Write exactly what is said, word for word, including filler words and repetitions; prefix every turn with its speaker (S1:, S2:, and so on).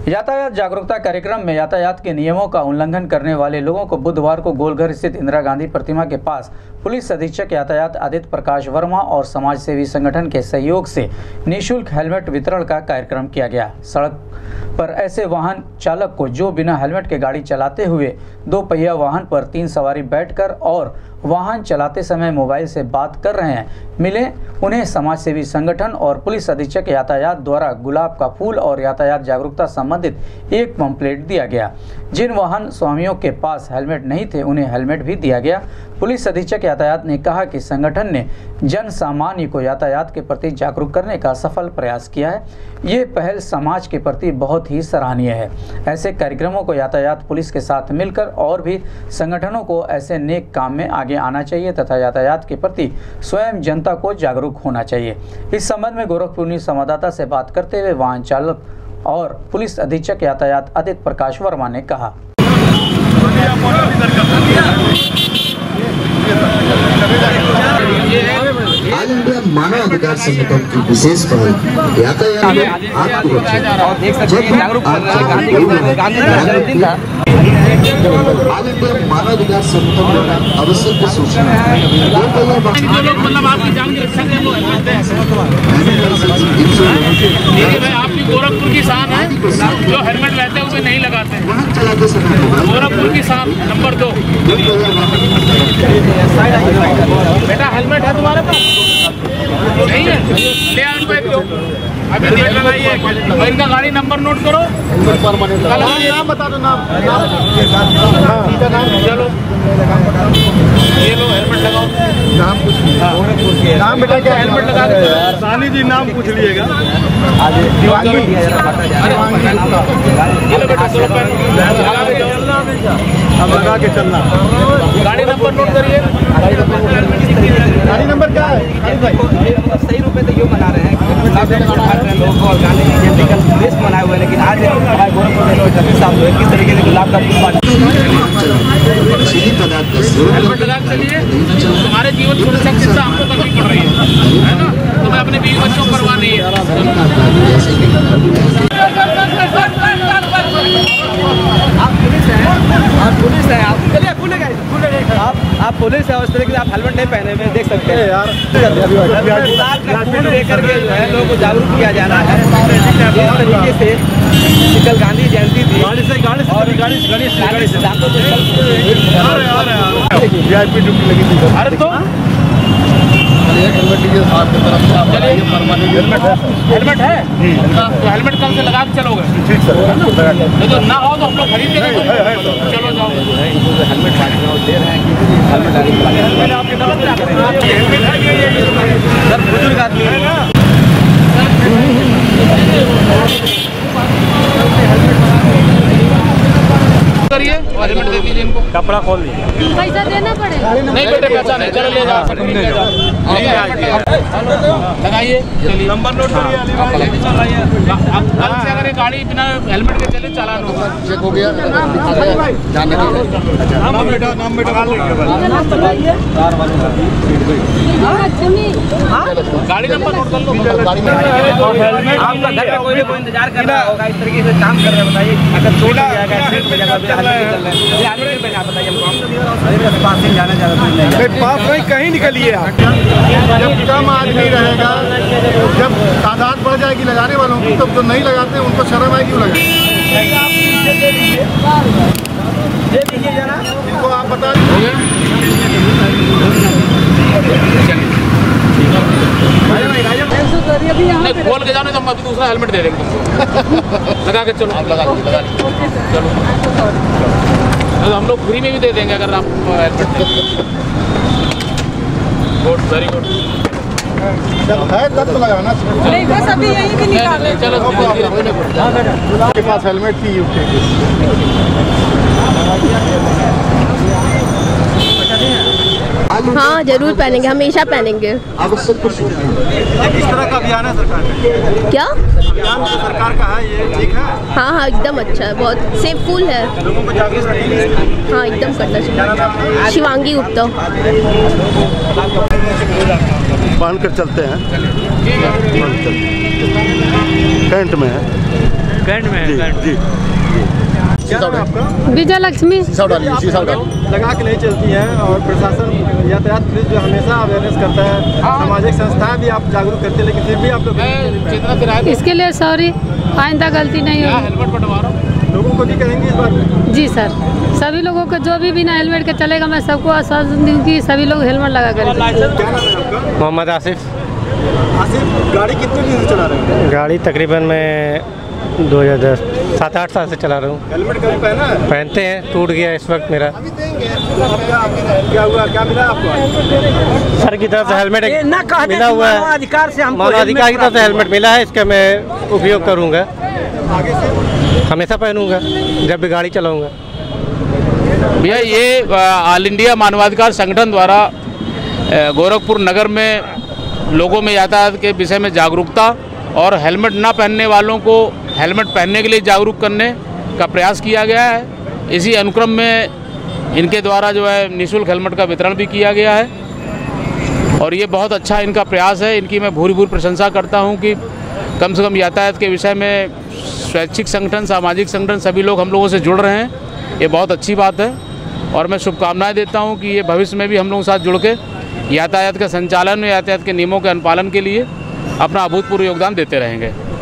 S1: यातायात जागरूकता कार्यक्रम में यातायात के नियमों का उल्लंघन करने वाले लोगों को बुधवार को गोलघर स्थित इंदिरा गांधी प्रतिमा के पास पुलिस अधीक्षक यातायात आदित्य प्रकाश वर्मा और समाज सेवी संगठन के सहयोग से निःशुल्क हेलमेट वितरण का कार्यक्रम किया गया। सड़क पर ऐसे वाहन चालक को जो बिना हेलमेट के गाड़ी चलाते हुए दो पहिया वाहन पर तीन सवारी बैठकर और वाहन चलाते समय मोबाइल से बात कर रहे हैं मिले, उन्हें समाज सेवी संगठन और पुलिस अधीक्षक यातायात द्वारा गुलाब का फूल और यातायात जागरूकता संबंधित एक पंपलेट दिया गया। जिन वाहन स्वामियों के पास हेलमेट नहीं थे उन्हें हेलमेट भी दिया गया। पुलिस अधीक्षक यातायात ने कहा कि संगठन ने जन सामान्य को यातायात के प्रति जागरूक करने का सफल प्रयास किया है। ये पहल समाज के प्रति बहुत ही सराहनीय है। ऐसे कार्यक्रमों को यातायात पुलिस के साथ मिलकर और भी संगठनों को ऐसे नेक काम में आगे आना चाहिए तथा यातायात के प्रति स्वयं जनता को जागरूक होना चाहिए। इस संबंध में गोरखपुर संवाददाता से बात करते हुए वाहन चालक और पुलिस अधीक्षक यातायात आदित्य प्रकाश वर्मा ने कहा।
S2: ऑल इंडिया मानव अधिकार संगठन की विशेष पहल यातायात आपको ऑल इंडिया मानव अधिकार संगठन द्वारा आवश्यक सूचना
S3: मतलब आपकी जान की रक्षा के लिए आपकी गोरखपुर की शान है, जो हेलमेट रहते हैं उसे नहीं लगाते हैं। गोरखपुर की शान नंबर दो। बेटा हेलमेट है तुम्हारे पास? नहीं है, ले आओ इनको एक दो। अभी देख लगाइए, इनका गाड़ी नंबर नोट करो। नाम बता दो, नाम चलो ये लो हेलमेट लगाओ। नाम पूछ लिया? नाम बेटा क्या हेलमेट लगा के सानी जी नाम पूछ लिएगा। अब लगा के चलना। गाड़ी नंबर नोट करिए। गाड़ी नंबर क्या है?
S4: सही रूप में तो यूँ मना रहे हैं लोग और गाने की मनाए हुए, लेकिन आज हमारे गोरखपुर में ट्रैफिक साफ हुए किस तरीके से गुलाब का फूल
S3: हेलमेट लगा के चलिए। तुम्हारे जीवन सुरक्षा की चिंता हमको करनी पड़ रही है, है ना? तुम्हें अपने बीवी बच्चों को परवाह नहीं है।
S4: आप पुलिस हैं, आप पुलिस हैं, आप चलिए खुलेगा खुलेगा आप आप पुलिस है, उस तरीके से आप हेलमेट नहीं पहने हुए देख सकते हैं यार। फूल लेकर के जो है लोगों को जागरूक किया जा रहा है। इस तरीके से कल गांधी जयंती थी। गाड़ी से गाड़ी और गाड़ी गाड़ी से गाड़ी से अरे तो हेलमेट है तो हेलमेट कल से लगा के चलोगे? ठीक सर। तो ना हो तो हम लोग खरीद देंगे। चलो जाओ। हेलमेट दे रहे हैं सर, बुजुर्ग आदमी है ना। करिए और हेलमेट दे दीजिए इनको। कपड़ा खोल लीजिए।
S5: पैसा देना पड़ेगा?
S3: नहीं बेटे पैसा नहीं, चलो ले जाओ। लगाइए, चलिए नंबर नोट करिए। अब कल से अगर ये गाड़ी बिना हेलमेट के चले चालान होगा। चेक हो गया। नाम बेटा नाम बेटा गाड़ी नंबर नोट कर लो।
S4: आपका घर का कोई भी कोई इंतजार कर रहा होगा, इस तरीके से काम कर रहे हैं। बताइए अगर छोड़ जाएगा
S3: पास नहीं कहीं निकलिए आप। जब कम आदमी रहेगा, जब तादाद बढ़ जाएगी लगाने वालों की, तब जो नहीं लगाते हैं उनको शर्म आएगी लगाए। इनको आप बता नहीं खोल के जाने तो हम अभी दूसरा हेलमेट दे देंगे तुमको। लगा के चलो, लगा लगा चलो। तो हम लोग फ्री में भी दे देंगे अगर आप हेलमेट दें। Good, very good. है तब तो लगाना।
S5: नहीं बस अभी यही भी निकाले।
S3: चलो आपके पास हेलमेट थी
S6: हाँ जरूर पहनेंगे, हमेशा पहनेंगे।
S2: आवश्यक
S3: किस तरह का अभियान है सरकार का?
S6: क्या
S3: अभियान सरकार का है ये? ठीक है।
S6: हाँ हाँ एकदम अच्छा है, बहुत सेफफुल है।
S3: लोगों को जागरूक रखेंगे।
S6: हाँ एकदम करना चाहिए। शिवांगी गुप्ता।
S7: बांध कर चलते हैं, पैंट में है।
S4: कैंट में है, कैंट।
S7: जी
S8: क्या नाम है आपका?
S5: विजय लक्ष्मी।
S7: शीशा डालिए शीशा डालिए।
S8: लगा के नहीं चलती है और प्रशासन यातायात पुलिस जो हमेशा अवेयरनेस करता है, सामाजिक संस्थाएं भी आप जागरूक करते हैं, लेकिन फिर भी आप लोग
S5: इसके लिए सॉरी, आइंदा गलती नहीं होगी।
S3: हेलमेट पटवा रहा हूँ।
S8: लोगों को भी करेंगे इस बार?
S5: जी सर, सभी लोगों को जो भी बिना हेलमेट के चलेगा, मैं सबको आश्वासन दूँ कि सभी लोग हेलमेट लगा कर।
S8: क्या नाम है आपका?
S4: मोहम्मद आसिफ।
S8: आसिफ, गाड़ी कितने दिन से चला रहे हैं?
S4: गाड़ी तकरीबन मैं दो हज़ार दस सात आठ साल से चला रहा हूँ।
S8: हेलमेट कभी पहना है?
S4: पहनते हैं, टूट गया इस वक्त मेरा।
S8: क्या क्या हुआ, क्या मिला आपको?
S4: सर की तरफ से हेलमेट मिला हुआ है,
S9: अधिकार से हमको
S4: मानवाधिकार की तरफ से हेलमेट मिला है, इसका मैं उपयोग करूँगा,
S8: आगे से
S4: हमेशा पहनूंगा जब भी गाड़ी चलाऊँगा।
S3: भैया ये ऑल इंडिया मानवाधिकार संगठन द्वारा अ, गोरखपुर नगर में लोगों में यातायात के विषय में जागरूकता और हेलमेट ना पहनने वालों को हेलमेट पहनने के लिए जागरूक करने का प्रयास किया गया है। इसी अनुक्रम में इनके द्वारा जो है निःशुल्क हेलमेट का वितरण भी किया गया है और ये बहुत अच्छा इनका प्रयास है। इनकी मैं भूरी भूरी प्रशंसा करता हूँ कि कम से कम यातायात के विषय में स्वैच्छिक संगठन, सामाजिक संगठन सभी लोग हम लोगों से जुड़ रहे हैं, ये बहुत अच्छी बात है और मैं शुभकामनाएं देता हूं कि ये भविष्य में भी हम लोगों के साथ जुड़ के यातायात के संचालन, यातायात के नियमों के अनुपालन के लिए अपना अभूतपूर्व योगदान देते रहेंगे।